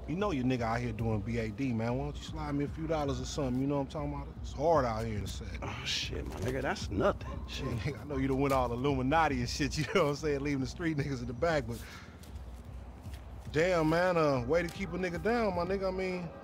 You know your nigga out here doing BAD, man. Why don't you slide me a few dollars or something? You know what I'm talking about? It's hard out here in the sack. Oh, shit, my nigga, that's nothing. Shit. Hey, I know you done went all Illuminati and shit, you know what I'm saying? Leaving the street niggas in the back, but... Damn, man, way to keep a nigga down, my nigga. I mean,